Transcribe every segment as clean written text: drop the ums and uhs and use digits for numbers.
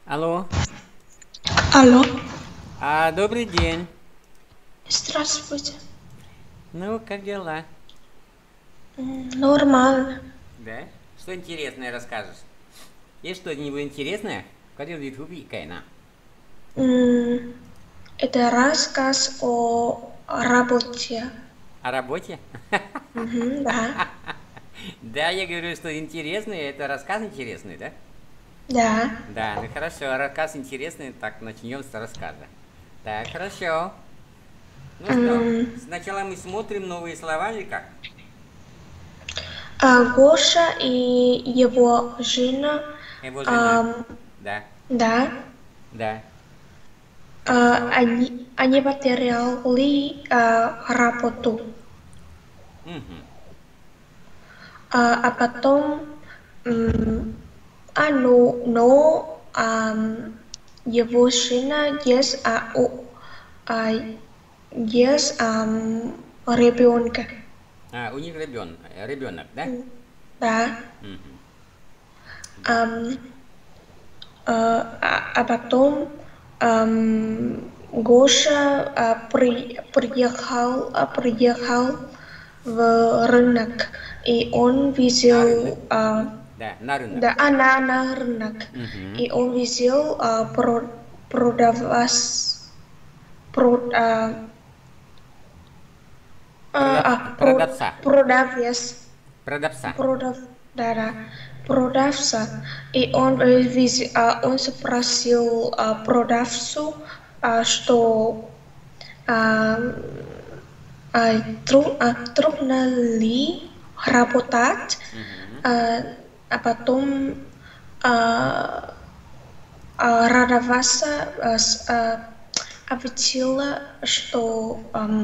Алло, Алло, добрый день. здравствуйте. Ну, как дела? Нормально. Да? Что интересное расскажешь? Есть что-нибудь интересное? Хотел бы ты Кайна. М, Это рассказ о работе. О работе? Да, Да, я говорю, что интересное, это рассказ интересный, да? да. Да, ну хорошо, рассказ интересный, так начнем с рассказа. Так, хорошо. Ну что, М, сначала мы смотрим новые слова или как? Гоша и его жена, Его жена. ам, Да, да, да. Хорошо. они потеряли работу. Угу. А потом, м, его жена а, есть ребенка. У них ребенок, да? Да. Угу. Да. Ам, а потом Гоша приехал в рынок, и он На рынок. видел Да, на рынок. да, на рынок, Угу. и он видел продавец, про- а, Продавца. продавец, Продавца. продав, да, да, продавца, и он спросил продавцу, что а, трудно ли работать, Угу. а, а потом а, Радаваса ответила, что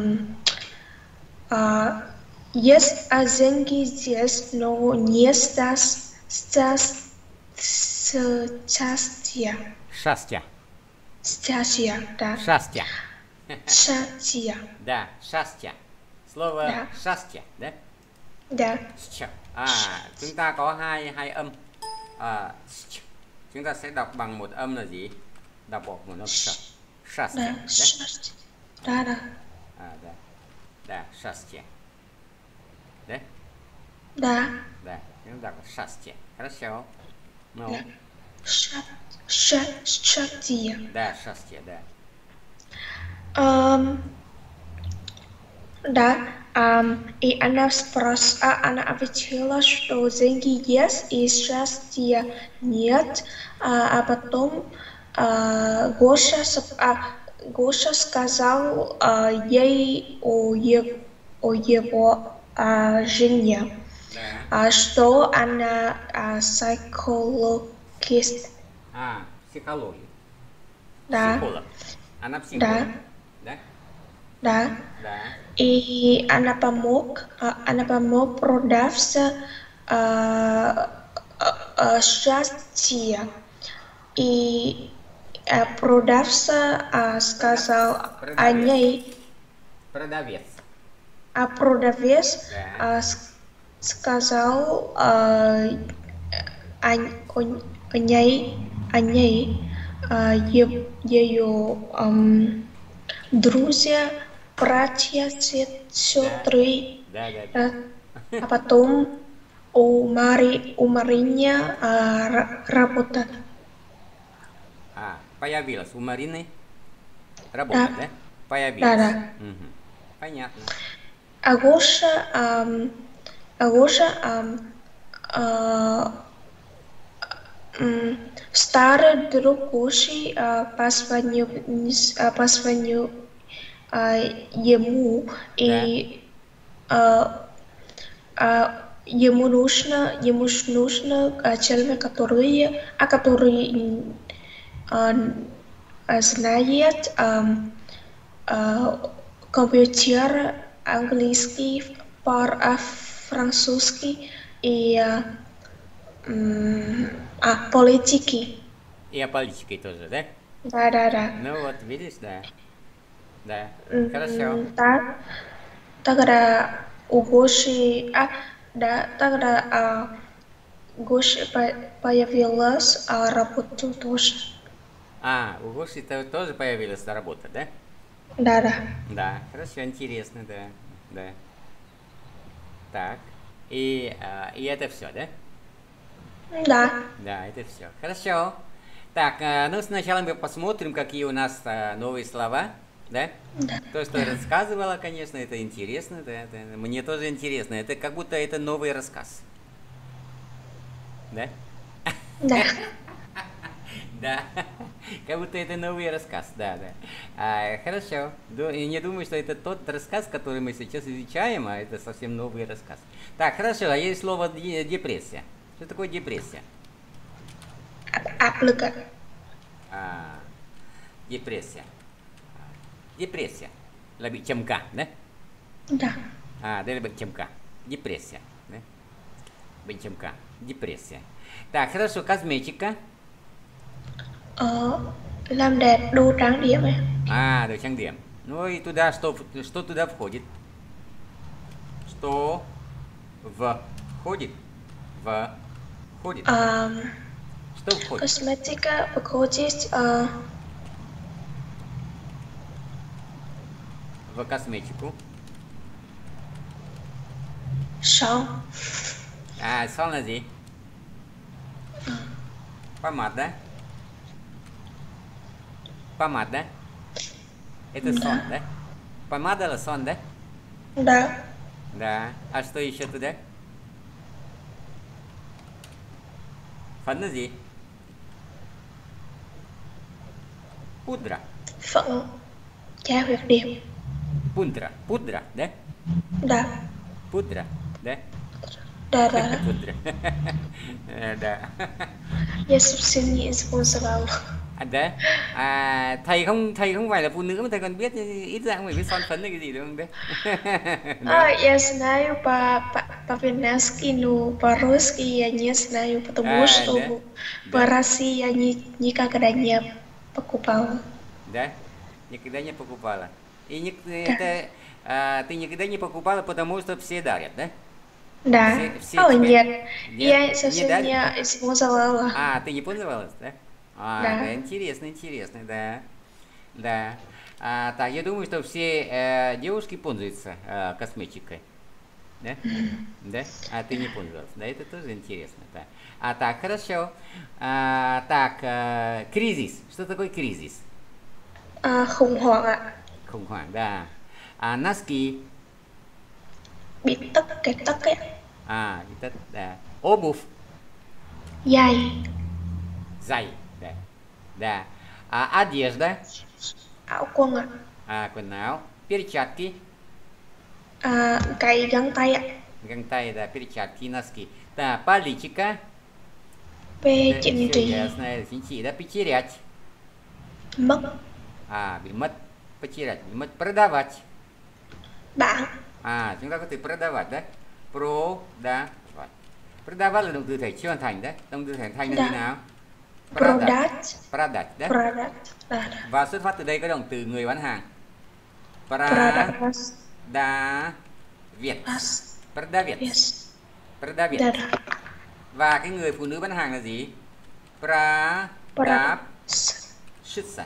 есть деньги здесь, но не счастья. Шастя. Счастья, да. Шастя. Счастья, Да, шастя. Слово да, шастя, да? да. Sch. Chúng ta có hai âm. Sch. Chúng ta sẽ đọc bằng một âm là gì? Đọc một nó sh. Shastya, Да, да? счастье. Да, да, Да. Да, shastya. Да? да, Да. Chúng ta đọc shastya. Хорошо. да. Ну, Счастье. да, shastya, да. Ам, Да, и она ответила, что деньги есть и счастья нет, потом Гоша сказал ей о его жене, Да. что она психологист. Психология. Да, Психолог. Она да, психолог. Да? да. Да. И она помог продавца счастье. И продавца сказал о Продавец. ней, Продавец. а продавец Да. сказал о ней ее друзья, братья, Да. сестры, Да, да, а да. потом у Марине работа. Появилась у Марины Да, работа, да? да, Появилась. да. Мгм. Понятно. Агоша, Агоша а, старый друг Гоши позвонил ему, Да. и а, ему нужно человек, который а, знает а, компьютер, английский, французский и политики. И о политике тоже, да? Да, да, да. Ну вот, видишь, да. Да. Хорошо. Да, тогда у Гоши, да, тогда Гоши появилась работа тоже. У Гоши тоже появилась эта работа, да? Да. Да, хорошо, интересно, да. Да. Так. И это все, да? Да. Да, это все. Хорошо. Так, ну сначала мы посмотрим, какие у нас новые слова, да? Да. То, что рассказывала, конечно, это интересно, да, мне тоже интересно. Это как будто это новый рассказ. Да? Да. Да, как будто это новый рассказ, да. Хорошо. Не думаю, что это тот рассказ, который мы сейчас изучаем, а это совсем новый рассказ. Так, хорошо, а есть слово депрессия. Что такое депрессия? Áp lực ạ. Депрессия. Депрессия là bị trầm cảm đấy. Да. Đây là bệnh trầm cảm. Депрессия. Đấy. Bệnh trầm cảm. Депрессия. Так, хорошо, косметика. Làm đẹp đồ trang điểm ấy. Đồ trang điểm. Ну и туда, что туда входит? Что входит? Входит. Что входит? Косметика входит В косметику. son. Son là gì? Помада. Помада. Это сон, да? Помада là son, да? Да. Да. А что еще туда? Phấn là gì? Pudra. Phấn tra huyệt điểm. Pudra, да? Да. Pudra, да? Да. Pudra. Да. Я совсем не использовала. Đấy. Thầy không phải là phụ nữ mà thầy còn biết, ít ra cũng phải biết son phấn là cái gì đúng không đấy? Я знаю по финляндски, но по-русски я не знаю, потому что в России я никогда не покупала. Да? Никогда не покупала. И ты никогда не покупала, потому что все дарят, да? Да. Нет. Я совсем не использовала. Ты не пользовалась, да? Да, интересно, да. Да. Так, я думаю, что все девушки пользуются косметикой. Да? Да? Ты не пользовалась. Да, это тоже интересно, да. Так, хорошо. Так, кризис. Что такое кризис? Khủng hoảng ạ. Khủng hoảng, да. Носки. Bị tất, cái tất ấy. Bị tất, да. Обувь. Giày. Giày, да. Да. Одежда. Áo quần ạ. Quần áo. Перчатки. Cái găng tay ạ. Găng tay, да, перчатки, носки. Да, политика. Về chính trị. Ясно, chính trị, да, потерять. Mất. Bị mất. Потерять, bị mất. Продавать. Bán. Chúng ta có từ продавать, да? Продавать. Продавать là động từ thể chưa hoàn thành đấy. Động từ thể thành là gì nào? Продать, да? Và xuất phát từ đây có động từ người bán hàng. Продавец. Và cái người phụ nữ bán hàng là gì? Продавщица.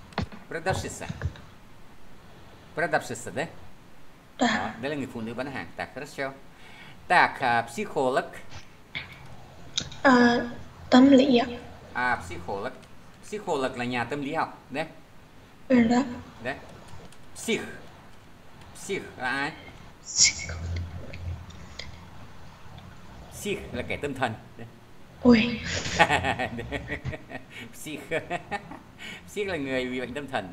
Продавщица, đấy? Đó, đây là người phụ nữ bán hàng. Так, хорошо. Так, психолог. Tâm lý ạ. Psycholog. Psycholog là nhà tâm lý học, đấy. Đó. Đấy. Psych là ai? Psych là kẻ tâm thần. Đấy. Ui. Psych là người bị bệnh tâm thần.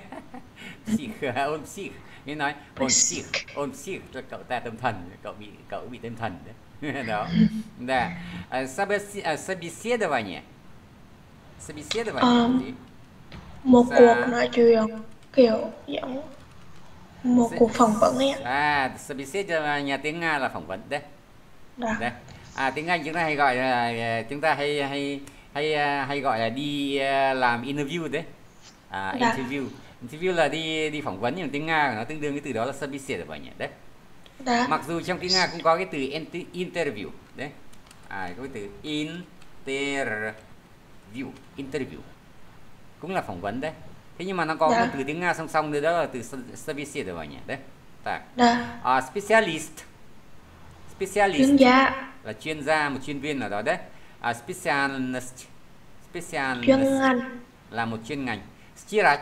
Ôn psych. Nên nói ôn psych là cậu ta tâm thần, cậu bị tâm thần đấy. Đó. Да. Собеседование. Собеседование gì? Một cuộc nói chuyện kiểu giống một cuộc phỏng vấn ấy ạ. Собеседование tiếng Nga là phỏng vấn đấy. Đấy. Tiếng Anh chúng ta hay gọi là hay gọi là đi làm interview đấy. Interview là đi phỏng vấn, nhưng tiếng Nga của nó tương đương cái từ đó là собеседование đấy. Đó. Mặc dù trong tiếng Nga cũng có cái từ interview đấy. Có cái từ interview. cũng là phỏng vấn đấy. Thế nhưng mà nó có một Dạ. từ tiếng Nga song song nữa, đó là từ собеседование đấy. Так. Dạ. Specialist. Specialist Chuyên gia. là chuyên gia, một chuyên viên nào đó đấy. Specialist. Chuyên Specialist ngành. là một chuyên ngành. Стирать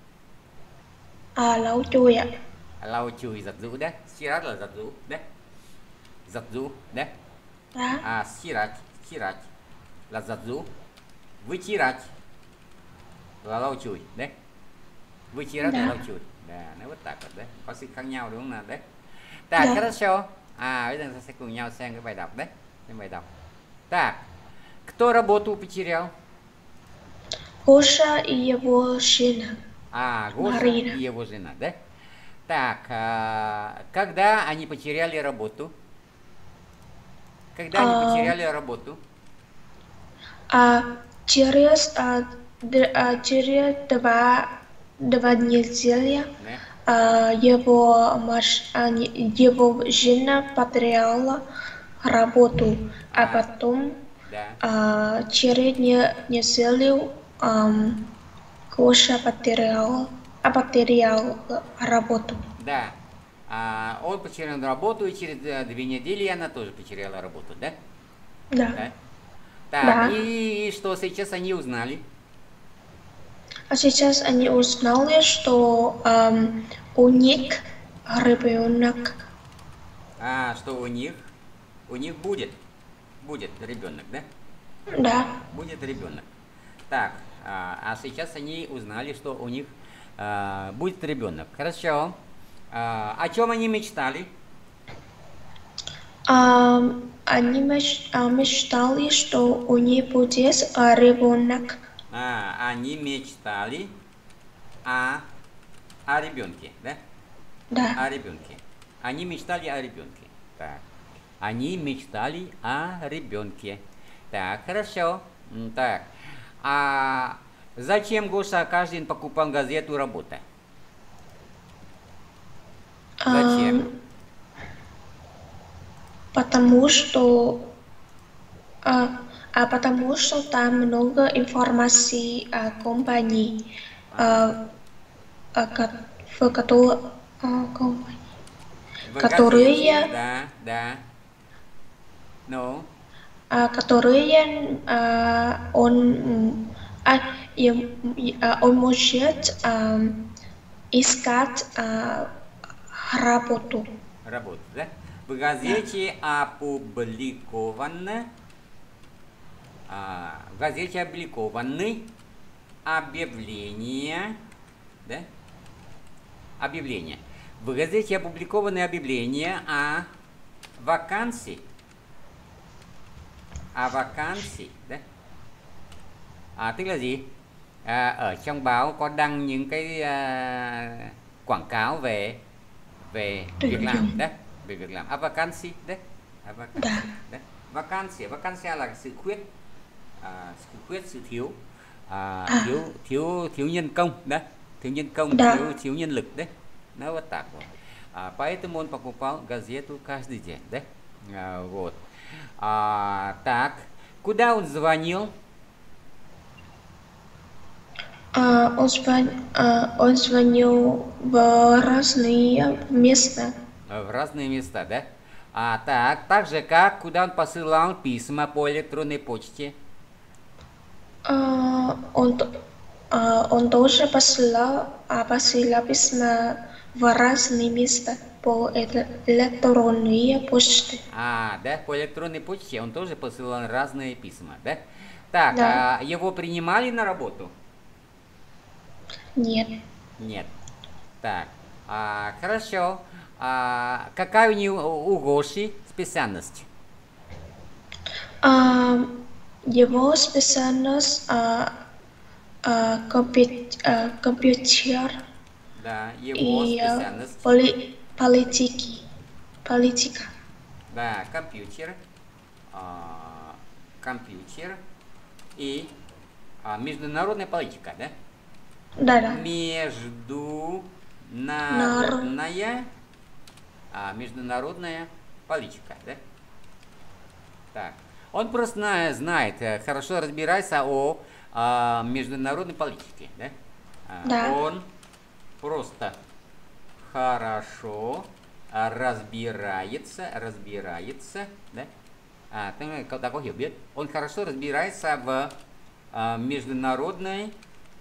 Lau chùi ạ. lau chùi giặt giũ đấy. Стирать là giặt giũ đấy. Giặt giũ đấy. Dạ. Стирать là giặt giũ. Вытирать là lau chùi đấy. Вытирать là Dạ. lau chùi. Nó bất tạc đấy, có sự khác nhau đúng không nào đấy. Так, Dạ. хорошо. Bây giờ ta sẽ cùng nhau xem cái bài đọc đấy. Xem bài đọc. Так, кто работу потерял? Гоша и его жена. Гоша Марина. и его жена, да? Так, когда они потеряли работу? Когда они потеряли работу? Через два недели Да. его жена потеряла работу, а потом Да. через неделю Гоша потерял работу. Да. Он потерял работу, и через 2 недели она тоже потеряла работу, да? Да. Да. Так, Да. и что сейчас они узнали? А сейчас они узнали, что у них ребенок. Что у них будет ребенок, да? Да. Будет ребенок. Так, сейчас они узнали, что у них будет ребенок. Хорошо. О чем они мечтали? Они мечтали, что у них будет ребенок. Они мечтали о ребенке, да? Да. О ребенке. Они мечтали о ребенке. Так. Они мечтали о ребенке. Так, хорошо. Так. Зачем Гоша каждый день покупал газету «Работа»? Зачем? Потому что там много информации о компании, которые Да. Ну. которые он может искать работу. Работу, да? В газете опубликованы объявления, да? Объявления. В газете опубликованы объявления о вакансии. Đấy. Tức là gì? Ở trong báo có đăng những cái quảng cáo về việc làm đấy, về việc làm. Vacancy đấy. Đấy. Vacancy là sự khuyết, sự thiếu, thiếu nhân công đấy, thiếu nhân công, thiếu nhân lực đấy. Nó вот так вот. Поэтому он покупал газету каждый день, да? Вот. Так, куда он звонил? Он звонил в разные места. В разные места, да? Так же как, куда он посылал письма по электронной почте? Он тоже посылал письма в разные места по электронной почте. Да, по электронной почте он тоже посылал разные письма, да? Так, его принимали на работу? Нет. Так, хорошо. Какая у Гоши специальность? Его специальность компьютер. Да, его специальность. Политика. Да, компьютер и международная политика, да? Да. Международная политика, да? Так. Он просто знает, хорошо разбирается о международной политики, да? Да. Он просто хорошо разбирается, да? Tức là cậu ta có hiểu biết. Он хорошо разбирается в международной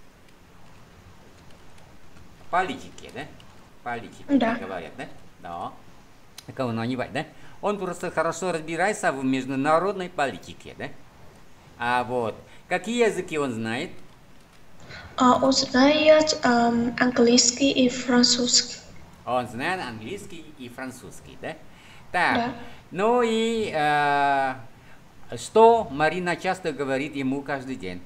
политике, да? Политике, Да. как говорят, да? Да. Câu nói như vậy đấy. Он просто хорошо разбирается в международной политике, да? Вот. Какие языки он знает? Он знает английский и французский. Он знает английский и французский, да? Так, Да. ну и что Марина часто говорит ему каждый день?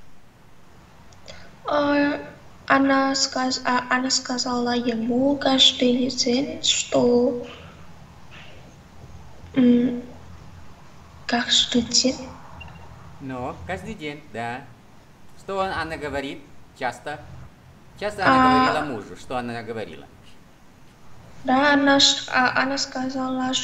Она сказала ему каждый день, что каждый день. Ну, каждый день, да. Что она говорит часто? Часто она говорила мужу. Что она говорила? Да, она сказала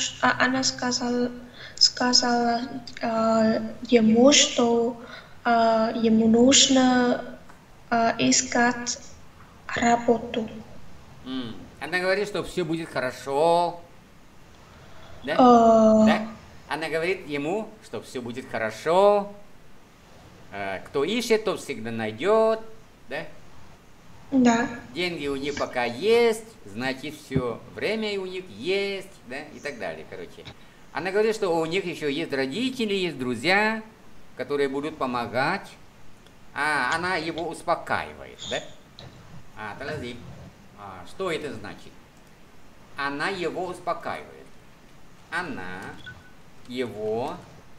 ему, что ему нужно искать работу. Она говорит, что все будет хорошо. Да? Да? Она говорит ему, что все будет хорошо. Кто ищет, тот всегда найдет. Да? Да. Деньги у них пока есть, значит все, время у них есть, да, и так далее, короче. Она говорит, что у них еще есть родители, есть друзья, которые будут помогать. Она его успокаивает, да? Подожди. Что это значит? Она его успокаивает. Она его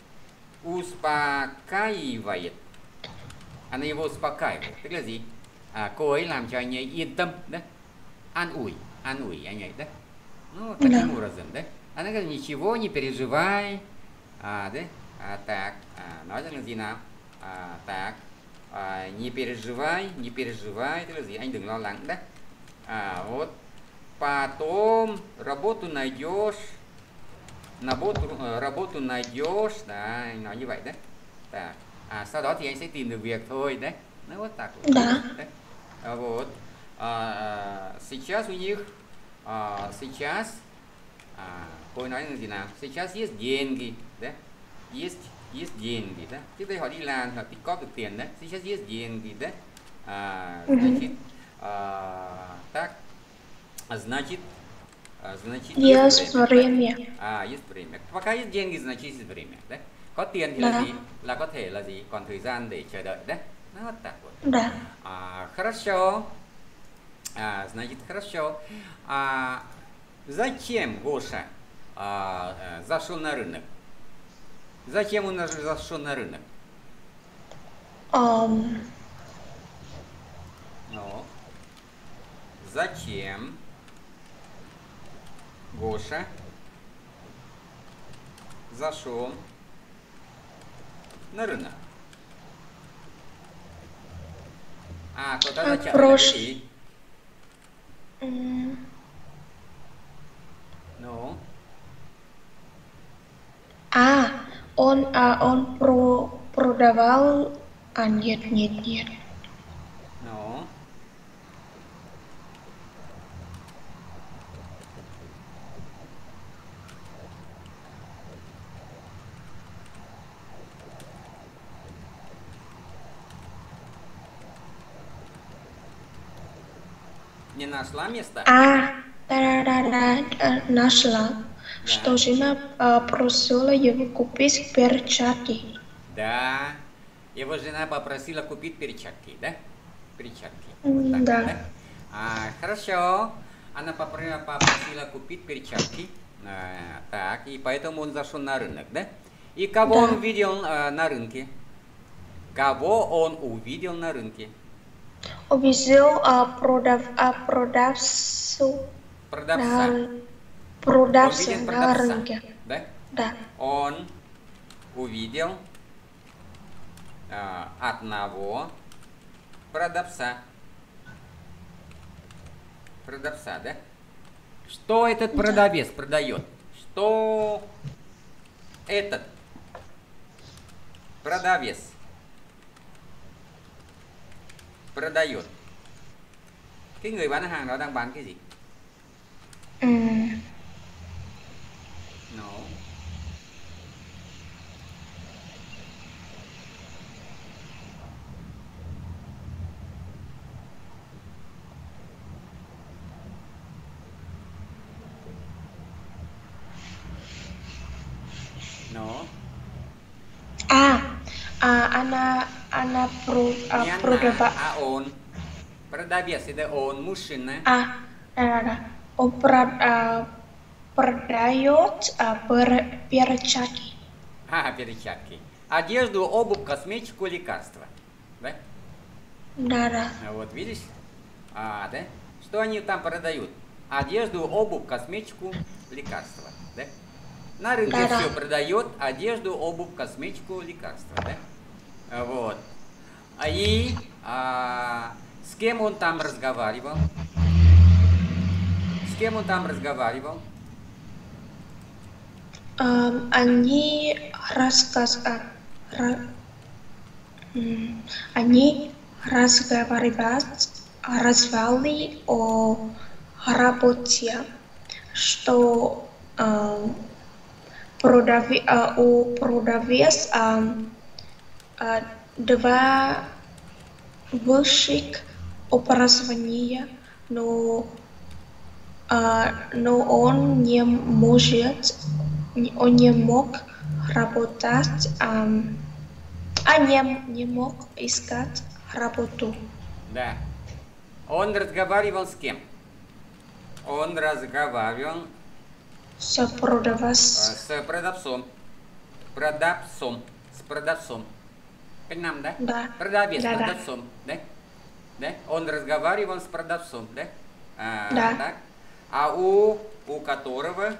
успокаивает. Она его успокаивает. Tức là gì? Cô ấy làm cho anh ấy yên tâm, да? An ủi anh ấy, да? Ну, таким образом, да? Она говорит, ничего, не переживай, да? Так, nói rằng là gì nào? Так, не переживай, tức là gì? Anh đừng lo lắng, да? Вот, потом работу найдешь, работу найдешь, да, anh nói như vậy đấy. Так, sau đó thì anh sẽ tìm được việc thôi, đấy. Ну, вот так вот. Да. Вот. Сейчас у них, cô nói là gì nào? Сейчас есть деньги, да? Есть деньги, да? Trước đây họ đi làm, họ tích cóp được tiền đấy. Сейчас есть деньги, да? Значит, так, значит, Есть время. Есть время. Пока есть деньги, значит есть время, да? Có tiền thì là gì? Là có thể là gì? Còn thời gian để chờ đợi đấy. Вот так вот. Да. Хорошо. Значит, хорошо. Зачем Гоша зашел на рынок? Зачем он зашел на рынок? Ну, зачем Гоша зашел на рынок? Кто-то начал говорить. Ну. Он продавал. Нет. Ну. Не нашла места? Нашла. Что жена просила его купить перчатки. Да. Его жена попросила купить перчатки, да? Перчатки. Да. Хорошо. Она попросила купить перчатки. Так, и поэтому он зашел на рынок, да? И кого он увидел на рынке? Кого он увидел на рынке? Увидел продавца на рынке. Да? Да. Он увидел одного продавца. Продавца, да? Что этот продавец продает? Что этот продавец Продает. Cái người bán hàng đó đang bán cái gì? No. No. Она Не продавала. она, а он. Продавец, это он, мужчина. Да. Он продает перчатки. Перчатки. Одежду, обувь, косметику, лекарства. Да? Да. Вот, видишь? Да? Что они там продают? Одежду, обувь, косметику, лекарства. Да? На рынке все продает: одежду, обувь, косметику, лекарства. Да? Вот. И с кем он там разговаривал? С кем он там разговаривал? Они разговаривали о работе, что у продавец два высших образования, но он не мог работать, не мог искать работу. Да. Он разговаривал с кем? Он разговаривал с продавцом. С продавцом. С продавцом. Понимаем, да? Да. Продавец, да, продавцом, да? Да? Он разговаривал с продавцом, да? Да. Так? А у которого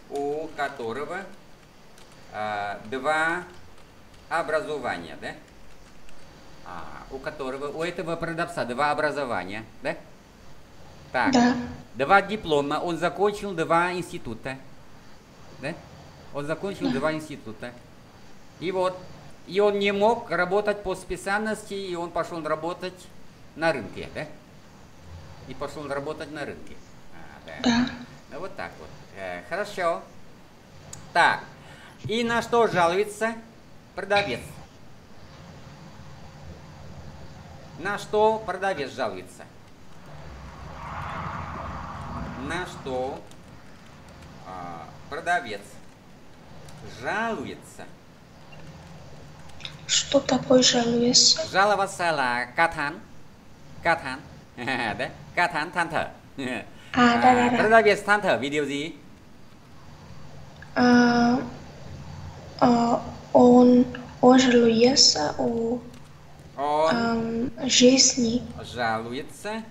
два образования, да? У этого продавца два образования, да? Так. Да. Два диплома. Он закончил два института. Да? Он закончил два института. И вот. И он не мог работать по специальности, и он пошел работать на рынке, да? И пошел работать на рынке. Да. Ну вот так вот. Хорошо. Так. И на что жалуется продавец? На что продавец жалуется? На что продавец жалуется? Что такое жалуется? Жаловаться là ca thán, да? Ca thán, than thở. Да. Продавец than thở vì điều gì? Он жалуется о жизни. Жалуется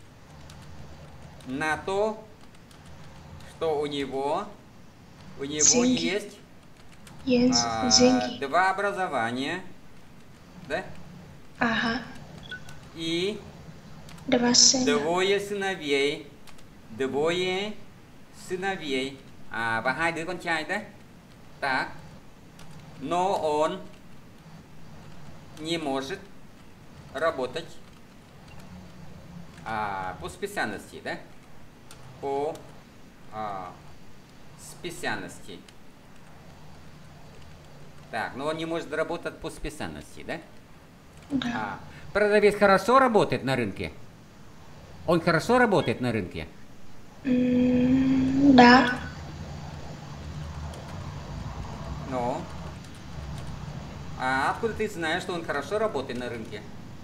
на то, что у него есть деньги. Два образования, да? Ага. И двое сыновей. Và hai đứa con trai đấy. Так. Но он не может работать по специальности, да? По специальности. Так, но он не может работать по специальности, да? Да. Продавец хорошо работает на рынке? Он хорошо работает на рынке? Да. Ну? А откуда ты знаешь, что он хорошо работает на рынке?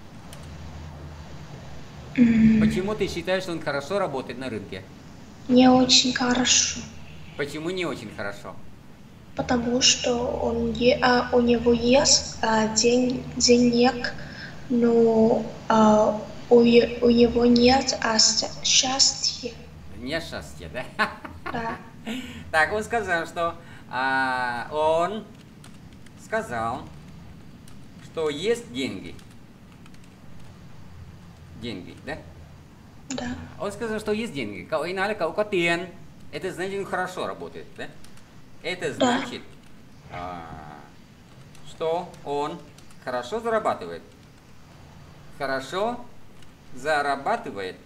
Почему ты считаешь, что он хорошо работает на рынке? Не очень хорошо. Почему не очень хорошо? Потому что у него есть денег, но у него нет счастья. Не счастья, да? Да. Так, он сказал, что что есть деньги. Деньги, да? Да. Он сказал, что есть деньги. И надо có tiền. Это значит, он хорошо работает, да? Это значит, что он хорошо зарабатывает. Хорошо Зарабатывает.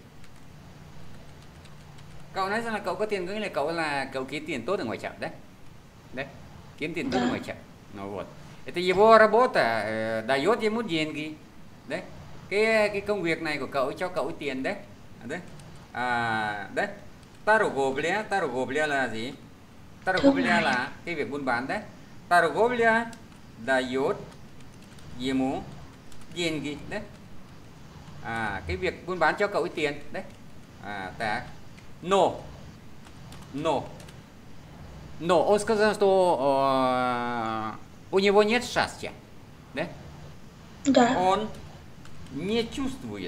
Cậu nói rằng là cậu có tiền, có nghĩa là cậu kiếm tiền tốt ở ngoài chợ đấy. Đấy, kiếm tiền tốt ở ngoài chợ. Ну вот. Это его работа дает ему деньги. Đấy. Cái công việc này của cậu cho cậu tiền đấy. Đấy. Đấy. Торговля là gì? Торговля là cái việc buôn bán đấy. Торговля дает ему деньги đấy. Cái việc buôn bán cho cậu tiền đấy. Так. Но он сказал, что у него нет счастья, да? Да. Он не чувствует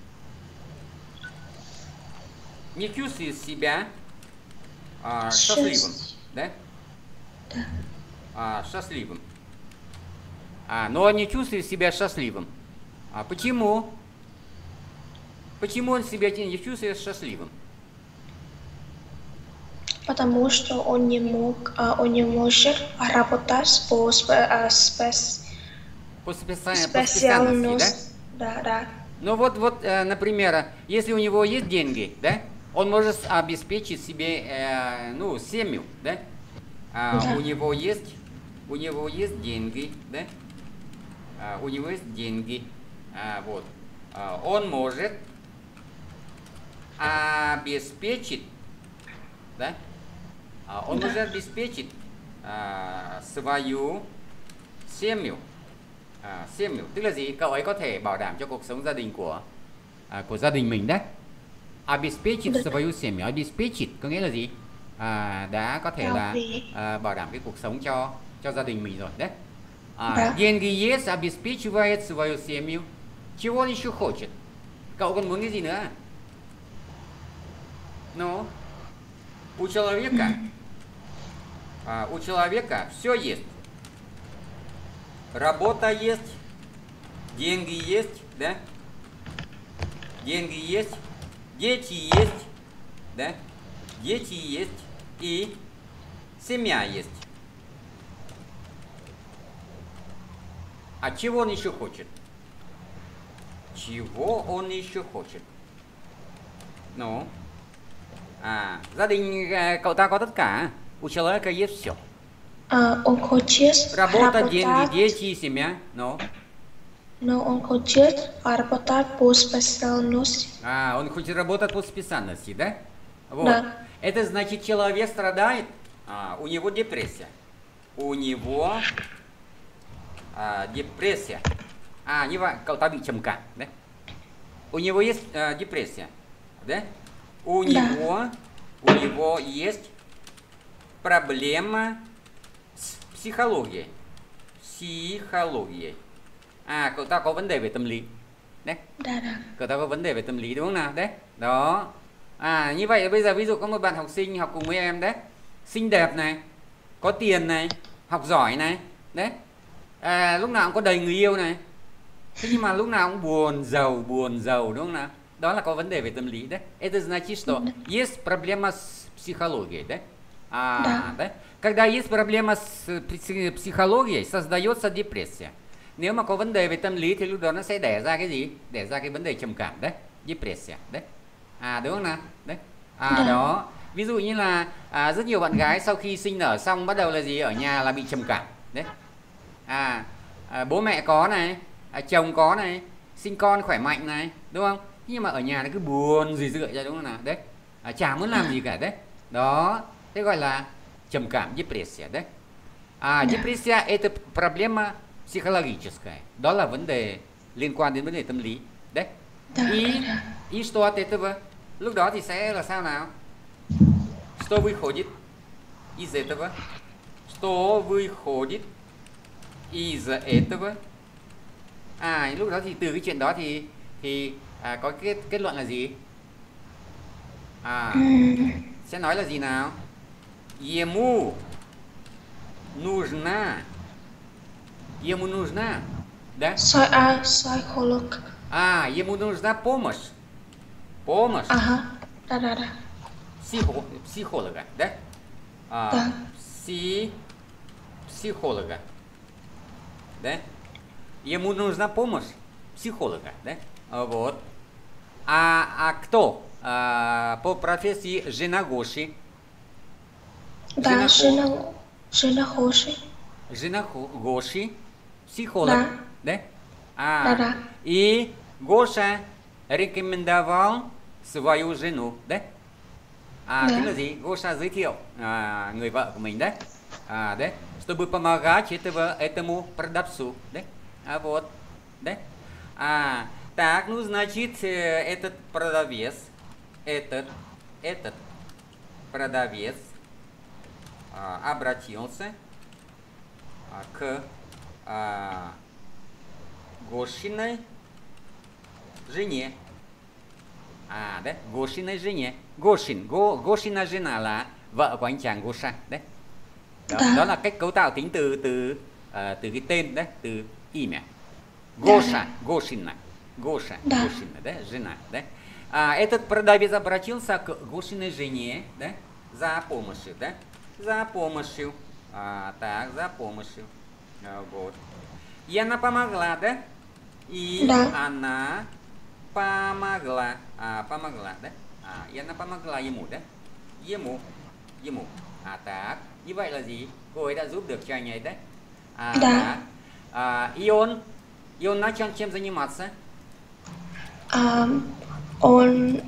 себя счастливым, да? Да. Счастливым. Но он не чувствует себя счастливым. Почему? Почему он себя не чувствует счастливым? Потому что он не может работать по специальности, да? Да. Ну вот, например, если у него есть деньги, да, он может обеспечить себе, семью, да? Да. У него есть деньги, да? У него есть деньги, вот. Он может обеспечить, да? Он может обеспечить свою семью. Семью tức là gì? Cậu ấy có thể bảo đảm cho cuộc sống gia đình của gia đình mình đấy. Обеспечить свою семью. Обеспечить có nghĩa là gì? Đã có thể là bảo đảm cái cuộc sống cho gia đình mình rồi đấy. Деньги есть, обеспечивает свою семью. Чего он еще хочет? Cậu còn muốn cái gì nữa? Ну, у человека все есть. Работа есть, деньги есть, да? Деньги есть, дети есть, да? Дети есть и семья есть. А чего он еще хочет? Чего он еще хочет? Ну, gia đình cậu ta có tất cả. У человека есть все. Он хочет Работа, деньги, дети, семья. Но он хочет работать по специальности. Он хочет работать по специальности, да? Вот. Да. Это значит, человек страдает, у него депрессия. У него депрессия. Như vậy, cậu ta bị trầm cảm, đấy. У него есть депрессия, да? У него есть проблема с психологией. Cậu ta có vấn đề về tâm lý. Đấy. Cậu ta có vấn đề về tâm lý đúng không nào? Đấy. Đó. Như vậy bây giờ ví dụ có một bạn học sinh học cùng với em đấy. Xinh đẹp này, có tiền này, học giỏi này. Đấy. Lúc nào cũng có đầy người yêu này. Thế nhưng mà lúc nào cũng buồn giàu đúng không nào? Đó là có vấn đề về tâm lý đấy. Это значит, что есть проблема с психологией, да? Да? Когда есть проблема с психологией, создается депрессия. Nếu mà có vấn đề về tâm lý thì lúc đó nó sẽ đẻ ra cái gì? Đẻ ra cái vấn đề trầm cảm đấy, depressia đấy. Đúng không nào? Đấy. Đó. Ví dụ như là rất nhiều bạn gái sau khi sinh nở xong bắt đầu là gì? Ở nhà là bị trầm cảm đấy. Bố mẹ có này, chồng có này, sinh con khỏe mạnh này, đúng không? Nhưng mà ở nhà nó cứ buồn rười rượi ra đúng không nào? Đấy. Chả muốn làm gì cả đấy. Đó. Thế gọi là trầm cảm, depressia đấy. Depressia это проблема психологическая. Đó là vấn đề liên quan đến vấn đề tâm lý. Đấy. И что от этого? Lúc đó thì sẽ là sao nào? Что выходит из этого? Что выходит из этого? Lúc đó thì từ cái chuyện đó thì có cái kết luận là gì? Sẽ nói là gì nào? Ему нужна, да? Психолог. Ему нужна помощь. Помощь. Да. Психолога, да? Да. Психолога, да? Ему нужна помощь психолога, да? Вот. Кто по профессии жена Гоши? Да, жена Гоши. Жена Гоши, психолог, да? Да. И Гоша rекомендовал свою жену, да? Tức là gì? Гоша giới thiệu người vợ của mình đấy, đấy, чтобы помогать этому продавцу, да? Вот, да? Так, ну, значит, этот продавец обратился к Гошиной жене. Да, Гошиной жене. Goshina жена là vợ của anh chàng Gosha đấy. Đó là cách cấu tạo tính từ cái tên đấy, từ имя. Гоша, Гошина, да, жена, да. Этот продавец обратился к Гошиной жене, да, за помощью, да, за помощью, за помощью, вот. И она помогла, да, и она помогла, да, и она помогла ему, да, ему, так, như vậy là gì? Cô ấy đã giúp được cho anh ấy đấy. И он начал чем заниматься? Он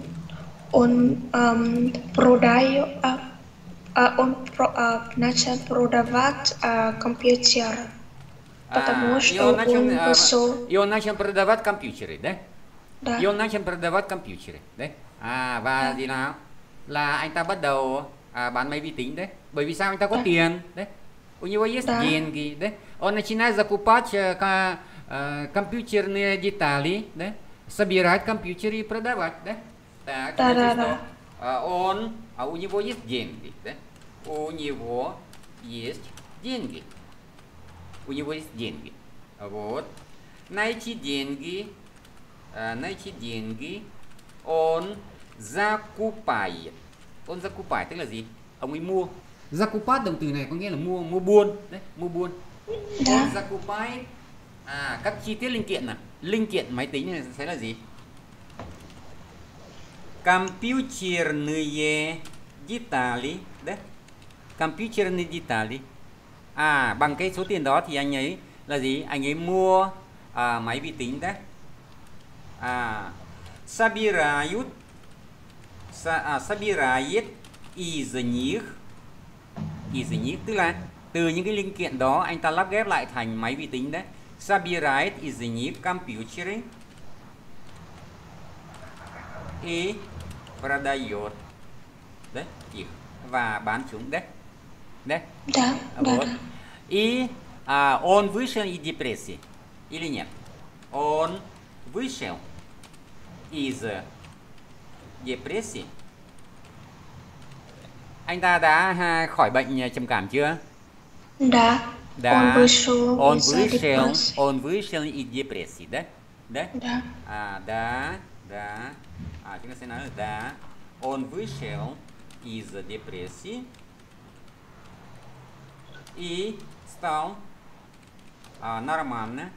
начал продавать компьютер, потому что он пошел... И он начал продавать компьютеры, да? Да. И он начал продавать компьютеры, đấy. Và gì nào? Là anh ta bắt đầu bán máy vi tính đấy. Bởi vì sao? Anh ta có tiền, đấy. У него есть деньги, да? Он начинает закупать компьютерные детали, да? Собирать компьютеры и продавать, да? Так, значит, что у него есть деньги, да? У него есть деньги. У него есть деньги. Вот. На эти деньги он закупает. Он закупает, tức là gì? Ông ấy mua. Закупать động từ này có nghĩa là mua buôn, đấy, mua buôn. Он закупает các chi tiết linh kiện nào? Linh kiện máy tính này sẽ là gì? Компьютерные детали, да? Компьютерные детали. Bằng cái số tiền đó thì anh ấy là gì? Anh ấy mua máy vi tính đấy. Собирает из них, tức là từ những cái linh kiện đó anh ta lắp ghép lại thành máy vi tính đấy. Собирает из них компьютеры и продает, đấy, их, và bán chúng đấy. Đấy. Вот. И он вышел из депрессии или нет? Он вышел из депрессии. Anh ta đã khỏi bệnh trầm cảm chưa? Да. Он вышел из депрессии, да? Да? Да. Chúng ta sẽ nói là да. Он вышел из депрессии и стал нормально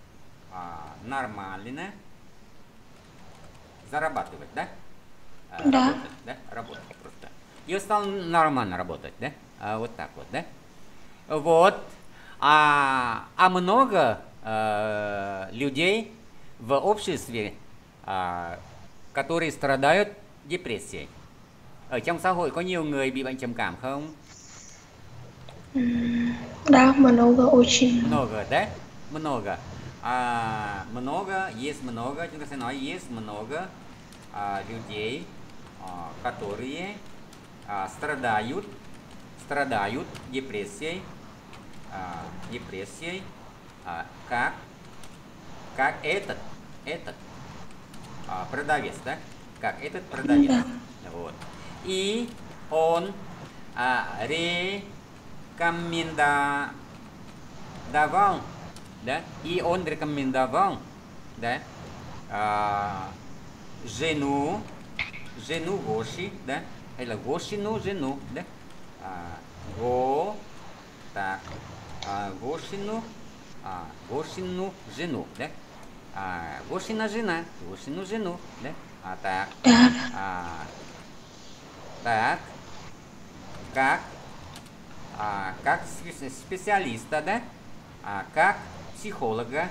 зарабатывать, да? Работать просто. И стал нормально работать, да? Вот так вот, да? Вот. Много людей в обществе, которые страдают депрессией. Ở trong xã hội có nhiều người bị bệnh trầm cảm không? Да, много, очень. Много, да? Много. Есть много, chúng ta sẽ nói есть много людей, которые страдают депрессией, как этот продавец, да? Как этот продавец. Да. Вот. И он рекомендовал, да? И он рекомендовал, да? Жену Гоши, да? Hay là Goshinu жену, да? Goshinu жену, да? Goshina жена, Goshinu жену, да? Так. Да. Так. Как специалиста, да? Как психолога.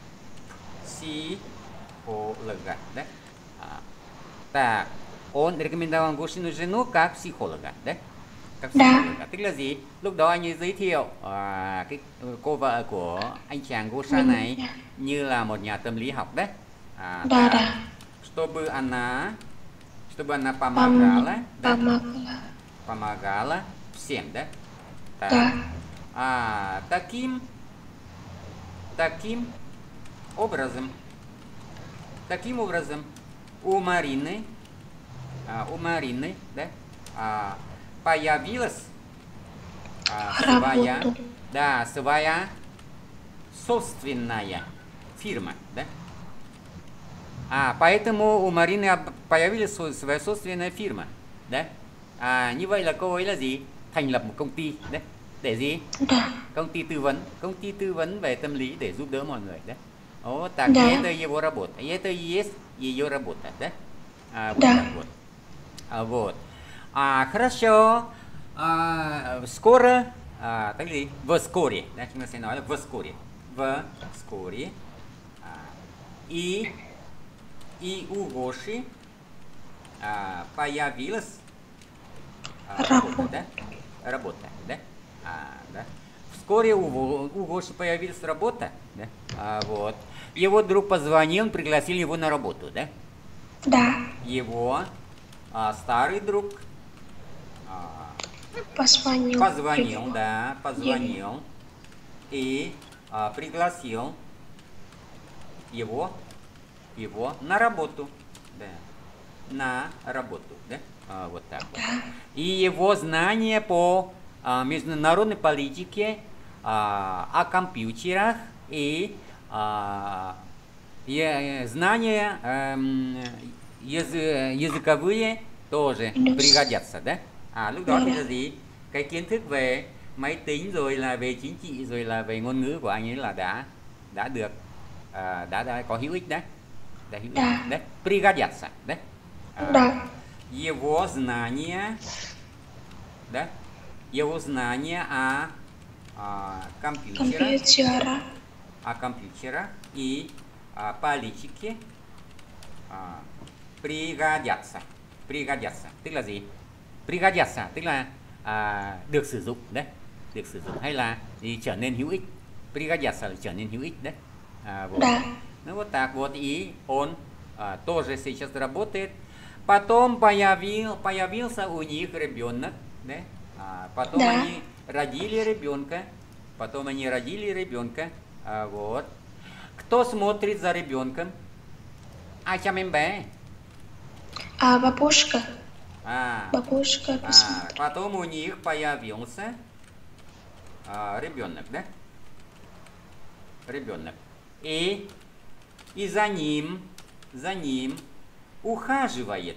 Психолога, да? Так. Он рекомендовал Гошину жену как психолога, да? Как psicologa. Tức là gì? Lúc đó anh ấy giới thiệu cái cô vợ của anh chàng Gosha này như là một nhà tâm lý học đấy. Да. Чтобы она помогала всем, да? Так. Таким образом у Марины, да, появилась своя собственная фирма, да? Поэтому у Марины появилась своя собственная фирма, да? Như vậy là cô ấy là gì? Thành lập một công ty, đấy. Để gì? Công ty tư vấn về tâm lý để giúp đỡ mọi người, đấy. Так, это его работа. И это и есть ее работа, да? Вот. Хорошо. Скоро, так ли? Вскоре, да, chúng ta sẽ nói là вскоре. И у Гоши появилась работа, да? Да. Вскоре у Гоши появилась работа, да? Вот. Его друг позвонил, пригласил его на работу, да? Да. Его старый друг позвонил, и пригласил его на работу, да? На работу, да? Вот так вот. И его знания по международной политике, о компьютерах и знания языковые тоже пригодятся, да? Lúc đó thì là gì? Cái kiến thức về máy tính rồi là về chính trị rồi là về ngôn ngữ của anh ấy là đã được đã có hữu ích đấy. Đã hữu ích đấy. Пригодятся, да? Его знания, да? Его знания о компьютерах и политике пригодятся. Tức là gì? Пригодятся, tức là được sử dụng đấy, được sử dụng hay là gì trở nên hữu ích. Пригодятся là trở nên hữu ích đấy. Вот. Ну вот так вот, и он тоже сейчас работает. Потом появился у них ребенок, да? Потом они родили ребенка. Вот. Кто смотрит за ребенком? Ai chăm em bé? Бабушка. Бабушка. Потом у них появился ребенок, да? Ребенок. И за ним ухаживает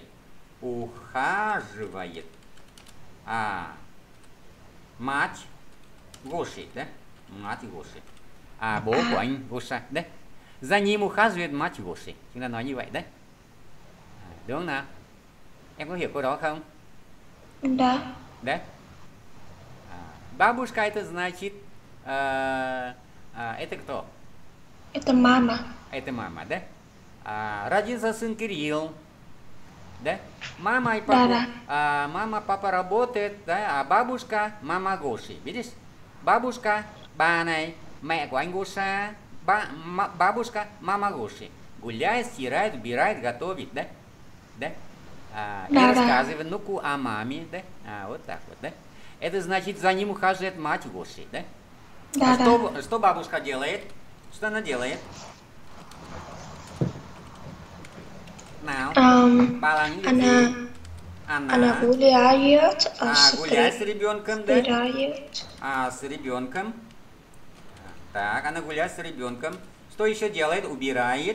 мать Гоши, да? Мать Гоши. Bố của anh Gosha, đấy. За ним ухаживает мать Гоши. Chúng ta nói như vậy đấy. Đúng không nào? Em có hiểu câu đó không? Да. Да? Бабушка это значит это кто? Это мама. Это мама, да? Родился сын Кирилл, да? Мама и папа, мама, папа работает, да? А бабушка, мама Гоши, видишь? Бабушка, bà này, mẹ của anh Gosha, бабушка, мама Гоши. Гуляет, стирает, убирает, готовит, да? Да? И рассказывает внуку о маме, да? Вот так вот, да? Это значит, за ним ухаживает мать Гоши, да? Что бабушка делает? Что она делает? Nào, bà làm những việc gì? Она гуляет с ребенком, да? С ребенком. Так, она гуляет с ребенком. Что еще делает? Убирает.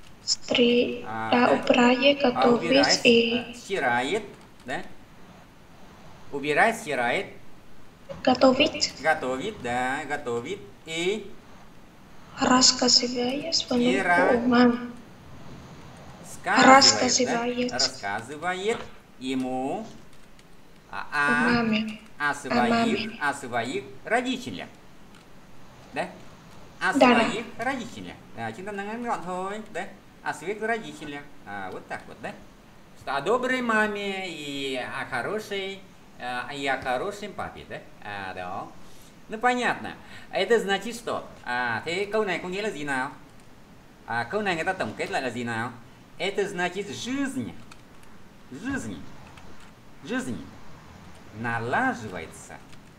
Убирает, готовит и... Стирает, да? Убирает, стирает. Готовит. Готовит. И... Рассказывает внуку о маме. рассказывает, да? Рассказывает ему маме, о своих родителях. Đấy. О да, своих родителях. Chúng ta ngắn gọn thôi. Đấy. О своих родителях. Вот так вот, да? О доброй маме и о хорошем папе, да? Đó. Ну, понятно. Это значит что? Thế câu này có nghĩa là gì nào? Câu này người ta tổng kết lại là gì nào? Это значит жизнь налаживается.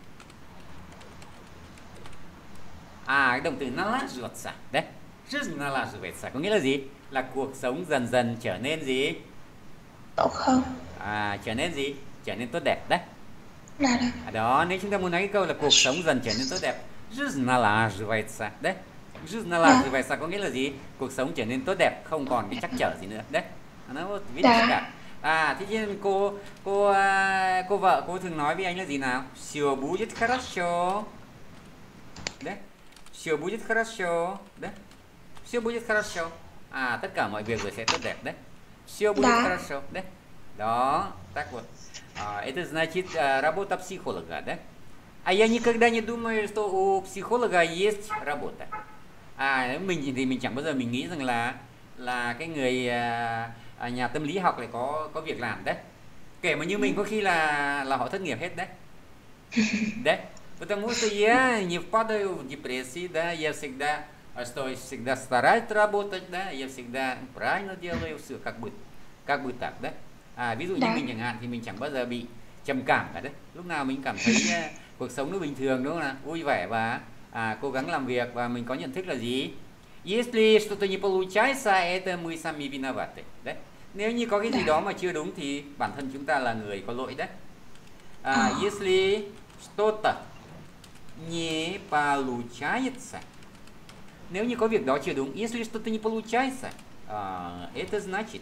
Cái động từ налаживаться, đấy. Жизнь налаживается. Có nghĩa là gì? Là cuộc sống dần dần trở nên gì? tốt hơn. Trở nên gì? Trở nên tốt đẹp, đấy. Dạ. Đó, nếu chúng ta muốn nói cái câu là cuộc sống dần trở nên tốt đẹp, жизнь налаживается, đấy. Жизнь налаживается có nghĩa là gì? Cuộc sống trở nên tốt đẹp, không còn cái trắc trở gì nữa, đấy. Nó viết cả. Thế nên cô vợ cô thường nói với anh là gì nào? Всё будет хорошо. Đấy. Всё будет хорошо, đấy. Всё будет хорошо. Tất cả mọi việc rồi sẽ tốt đẹp, đấy. Всё будет хорошо, đấy. Đó, так вот. Это значит работа психолога, да? А я никогда не думаю, что у психолога есть работа. Mình thì mình chẳng bao giờ mình nghĩ rằng là cái người nhà tâm lý học lại có việc làm đấy. Kể mà như mình có khi là họ thất nghiệp hết đấy. Đấy. Потому что я не впадаю в депрессии, да, я всегда стараюсь работать, да, я всегда правильно делаю все, как бы так, да. Ví dụ như mình chẳng hạn thì mình chẳng bao giờ bị trầm cảm cả đấy. Lúc nào mình cảm thấy cuộc sống nó bình thường, đúng không nào? Vui vẻ và cố gắng làm việc và mình có nhận thức là gì? Если что-то не получается, это мы сами виноваты, đấy. Nếu như có cái gì đó mà chưa đúng thì bản thân chúng ta là người có lỗi đấy. Если что-то не получается, nếu như có việc đó chưa đúng, если что-то не получается, это значит,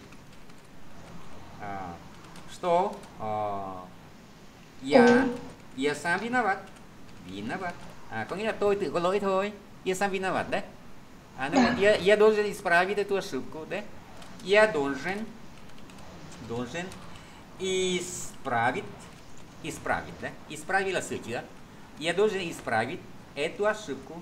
что я сам виноват. Có nghĩa là tôi tự có lỗi thôi. Я сам виноват, да? Вот я должен исправить эту ошибку, да? Я должен исправить, да? Исправить là sửa chữa. Я должен исправить эту ошибку.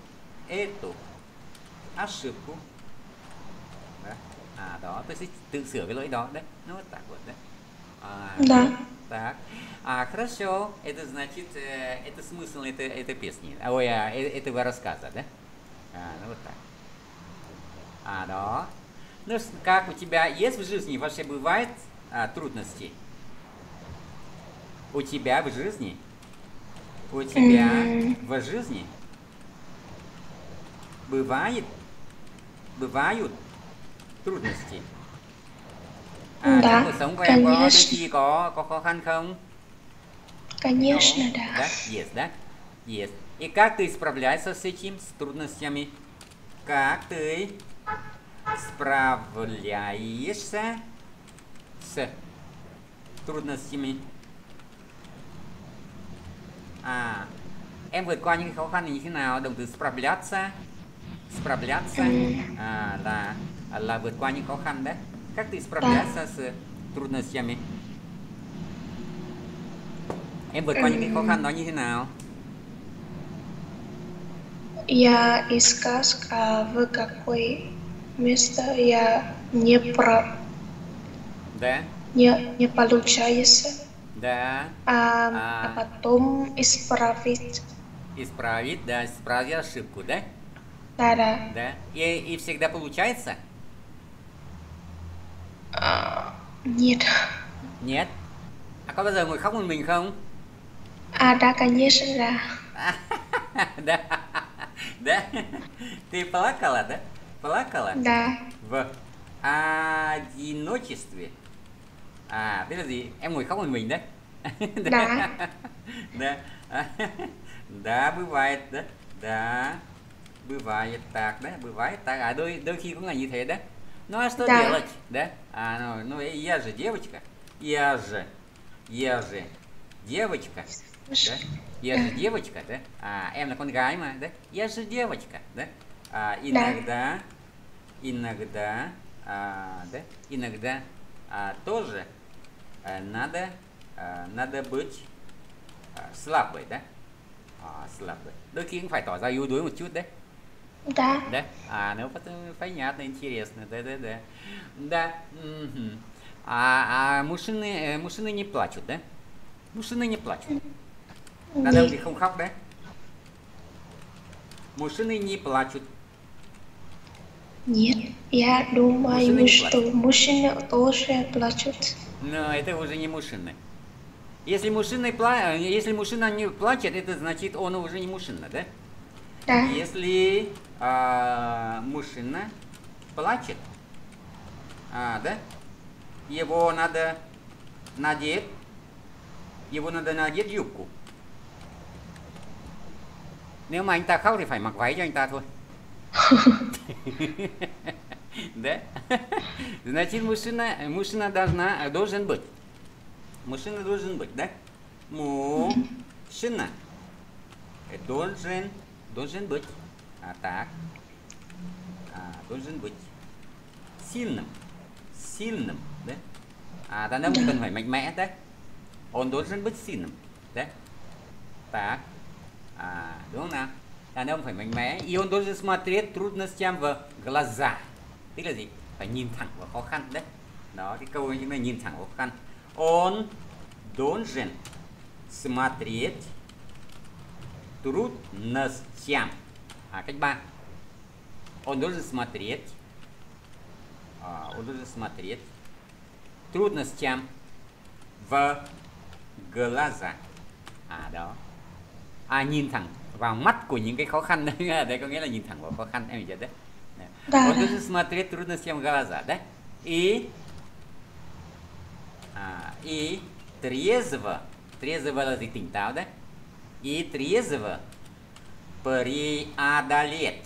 Да? Đó, tôi sẽ tự sửa cái lỗi đó, đấy. Nó так вот, да? Да. Так. Хорошо. Это значит, это смысл этой песни. Этого рассказа, да? Ну вот так. Đó. Ну, как у тебя есть в жизни вообще бывает трудности? У тебя в жизни bывают трудности. Да, cuộc sống của em có đôi khi có khó khăn không? Конечно, да. Да, есть, да? Есть. И как ты справляешься с этим, с трудностями? Как ты справляешься с трудностями? Em vượt qua những khó khăn như thế nào? Động từ spravляться là vượt qua những khó khăn đấy. Как ты справляешься с трудностями? Em vượt qua những cái khó khăn đó như thế nào? Я искать в какое место я не получается. Да. А потом исправить. Исправить, да, исправить ошибку, да? Да. Да. И всегда получается? Нет. Нет? Có bao giờ ngồi khóc một mình không? Да, конечно, да. Да. Ты плакала, да? Плакала? Да. В одиночестве. Tức là gì? Em ngồi khóc một mình đấy. Да. Да. Да, bывает, да. Да. Bывает так, да? Bывает так. Đôi khi có ngày như thế đấy. Ну а что делать, да? Ну я же девочка. Я же девочка. Да? Я же девочка, да? Em là con gái mà, да? Я же девочка, да? Иногда Да, иногда тоже надо быть слабой, да? Слабой. Đôi khi cũng phải tỏ ra yếu đuối một chút đấy. Да. Да? Ну, понятно, интересно, да. Да. Мужчины не плачут, да? Мужчины не плачут. Đàn ông thì không khóc đấy. Мужчины не плачут. Нет, я думаю, что мужчины тоже плачут. Но это уже не мужчины. Если мужчина не плачет, это значит, он уже не мужчина, да? Да. Если мужчина плачет, да? Его надо надеть юбку. Nếu mà anh ta khóc thì phải mặc váy cho anh ta thôi. Да? Значит, мужчина должен быть. Мужчина должен быть, да? Мужчина должен быть. Так. Должен быть сильным, да? Đàn ông thì cần phải mạnh mẽ đấy. Он должен быть сильным, да? Так. Đúng không nào? Đàn ông phải mạnh mẽ. И он должен смотреть трудностям в глаза. Tức là gì? Phải nhìn thẳng vào khó khăn đấy. Đó, cái câu ấy chính là nhìn thẳng vào khó khăn. Он должен смотреть трудностям. Cách 3. Он должен смотреть трудностям в глаза. Đó. Nhìn thẳng vào mắt của những cái khó khăn đấy. Đấy có nghĩa là nhìn thẳng vào khó khăn, em hiểu chưa đấy? Он должен смотреть трудностям в глаза, да? И трезво là gì? Tỉnh táo đấy. И трезво преодолеть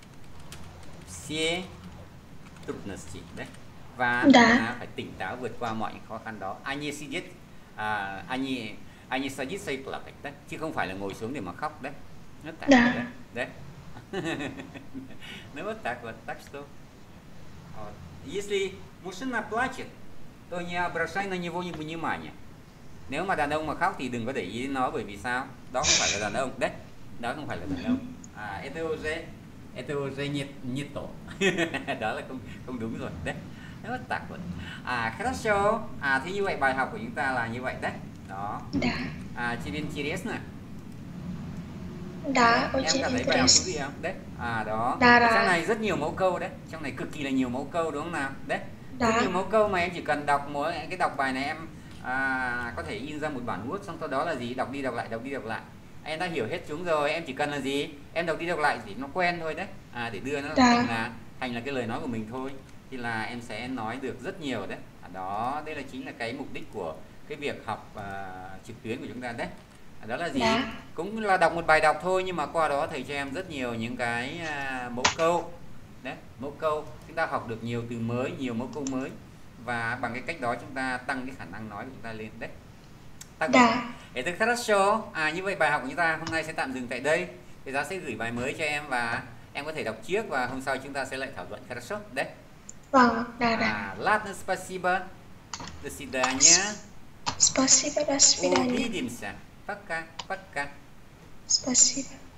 все трудности, đấy. Và phải tỉnh táo vượt qua mọi khó khăn đó. Они садятся и плакать, да? Chứ không phải là ngồi xuống để mà khóc đấy. Nó tại đấy. Ну вот так вот. Так что если мужчина плачет, то не обращай на него внимания. Nếu mà đàn ông mà khóc thì đừng có để ý đến nó, bởi vì sao? Đó không phải là đàn ông đấy. Đó không phải là đàn ông. Это уже не то. Đó là không đúng rồi đấy. Nó вот так вот. Хорошо. Thế như vậy bài học của chúng ta là như vậy đấy. Đó. Тебе интересно? Да, Em очень cảm thấy bài học thú интересно. vị không? Đấy. Đó. Dạ. Trong này rất nhiều mẫu câu đấy. Trong này cực kỳ là nhiều mẫu câu đúng không nào? Đấy. Rất Dạ. nhiều mẫu câu mà em chỉ cần đọc mỗi cái đọc bài này em có thể in ra một bản Word, xong sau đó là gì? Đọc đi đọc lại. Em đã hiểu hết chúng rồi, em chỉ cần là gì? Em đọc đi đọc lại để nó quen thôi đấy. Để đưa nó thành là cái lời nói của mình thôi. Thì là em sẽ nói được rất nhiều đấy. Đó, đây là chính là cái mục đích của cái việc học trực tuyến của chúng ta đấy. Đó là gì? Cũng là đọc một bài đọc thôi, nhưng mà qua đó thầy cho em rất nhiều những cái mẫu câu. Đấy, mẫu câu chúng ta học được nhiều từ mới, nhiều mẫu câu mới, và bằng cái cách đó chúng ta tăng cái khả năng nói của chúng ta lên đấy. Thế thì хорошо. Như vậy bài học của chúng ta hôm nay sẽ tạm dừng tại đây. Thầy giáo sẽ gửi bài mới cho em và em có thể đọc trước, và hôm sau chúng ta sẽ lại thảo luận. Хорошо? Đấy. Vâng, Ладно, спасибо. До свидания. Спасибо, до свидания. Увидимся. Пока. Спасибо.